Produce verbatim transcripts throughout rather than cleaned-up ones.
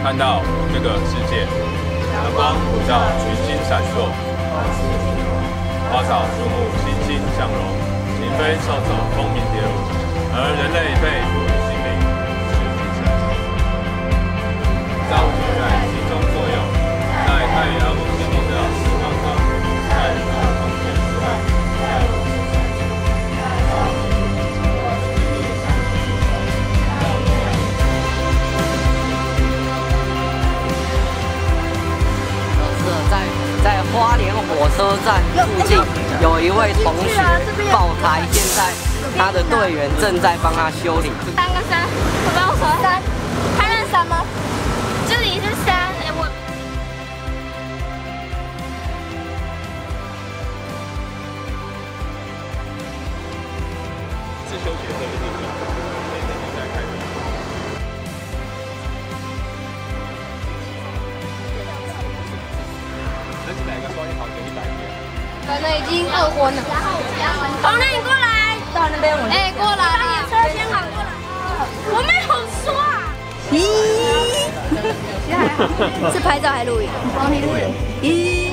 看到这个世界，阳光普照，群星闪烁，花草树木欣欣向荣，禽飞兽走，风鸣蝶舞，而人类被赋予心灵，是精神。造物主在心中作用，在太阳心灵的时光中，在大方圆之外，在我身上。 在在花莲火车站附近有一位同学爆胎，现在他的队员正在帮他修理。 三个山，我帮我说山，看认山吗？这里是山，哎我。 自修学这个地方，可以在比赛开始。 可能已经二婚了。红亮，你过来。到那边我。哎，过来。把你车先好过来。我没有说啊。咦？其实还好。是拍照还录影？录影。咦？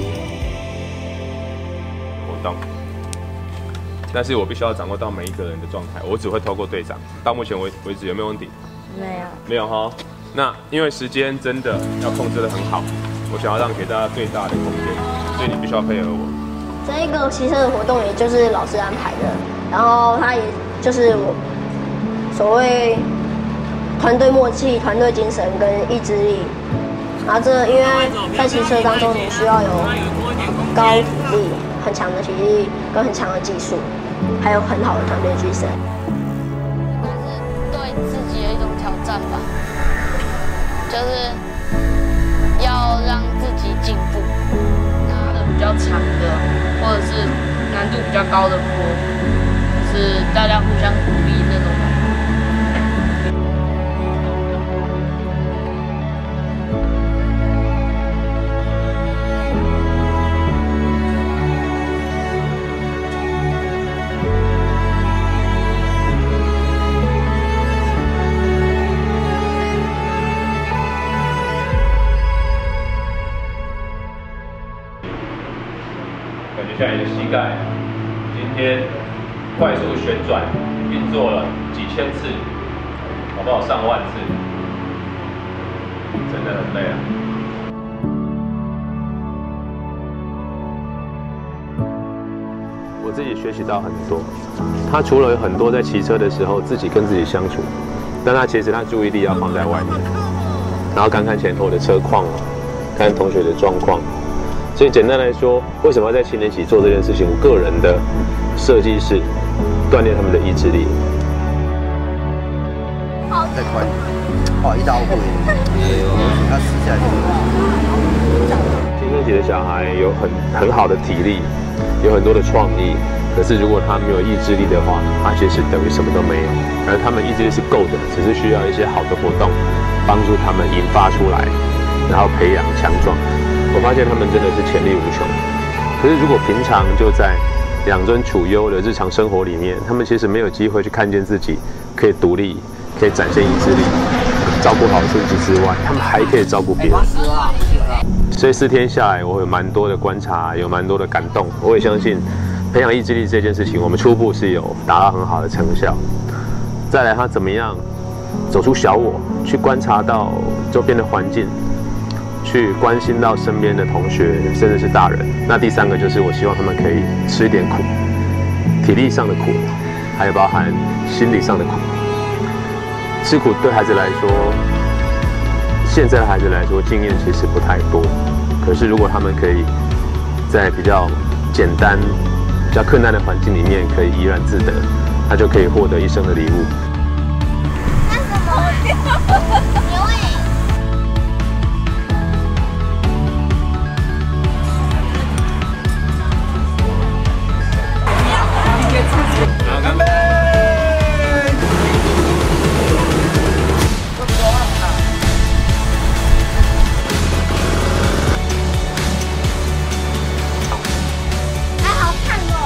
活动。但是我必须要掌握到每一个人的状态，我只会透过队长。到目前为为止有没有问题？ 没有。 没有哈。那因为时间真的要控制得很好。 我想要让给大家最大的空间，所以你必须要配合我。 这一个骑车的活动也就是老师安排的，然后他也就是我所谓团队默契、团队精神跟意志力。然后这因为在骑车当中，你需要有高体力、很强的体力跟很强的技术，还有很好的团队精神。 对自己的一种挑战吧，就是。 要让自己进步， 拿的比较长的，或者是难度比较高的坡，就是大家互相鼓励那种。 感觉像你的膝盖，今天快速旋转运作了几千次，搞不好上万次，真的很累啊。我自己学习到很多，他除了有很多在骑车的时候自己跟自己相处，但他其实他注意力要放在外面，然后看看前头的车况，看看同学的状况。 所以简单来说，为什么要在七年级做这件事情？我个人的设计是锻炼他们的意志力。 再快，哦，一打五步，他死下去。 七年级的小孩有很很好的体力，有很多的创意，可是如果他没有意志力的话，他其实等于什么都没有。而他们意志力是够的，只是需要一些好的活动帮助他们引发出来，然后培养强壮。 我发现他们真的是潜力无穷，可是如果平常就在养尊处优的日常生活里面，他们其实没有机会去看见自己可以独立，可以展现意志力，照顾好自己之外，他们还可以照顾别人。所以四天下来，我有蛮多的观察，有蛮多的感动。我也相信，培养意志力这件事情，我们初步是有达到很好的成效。再来，他怎么样走出小我，去观察到周边的环境。 去关心到身边的同学，甚至是大人。那第三个就是，我希望他们可以吃一点苦，体力上的苦，还有包含心理上的苦。吃苦对孩子来说，现在的孩子来说，经验其实不太多。可是如果他们可以在比较简单、比较困难的环境里面，可以怡然自得，他就可以获得一生的礼物。 那什么？牛尾。 干杯！ 还好看哦。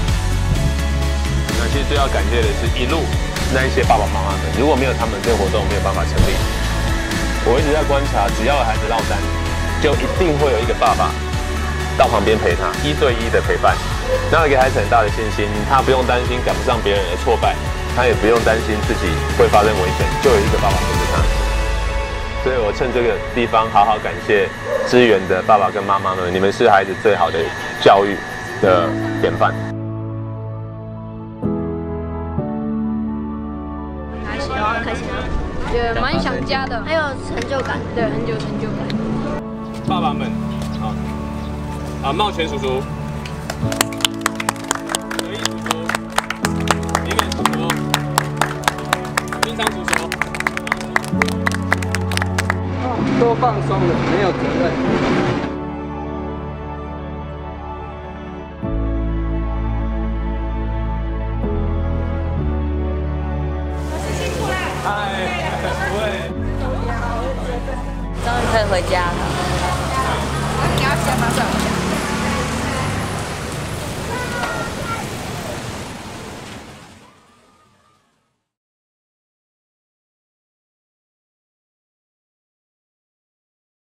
那其实最要感谢的是一路那一些爸爸妈妈们，如果没有他们，这个活动没有办法成立。 我一直在观察，只要有孩子落单，就一定会有一个爸爸到旁边陪他，一对一的陪伴，然后给孩子很大的信心，他不用担心赶不上别人的挫败，他也不用担心自己会发生危险，就有一个爸爸陪着他。所以我趁这个地方好好感谢支援的爸爸跟妈妈们，你们是孩子最好的教育的典范。 开心啊，开心啊，也蛮想家的，还有成就感，对，很有成就感。 爸爸们，啊啊，茂全叔叔，德义叔叔，林远叔叔，云昌叔叔。 多放松了，没有责任。 辛苦啦！ 嗨，不会。 终于可以回家了。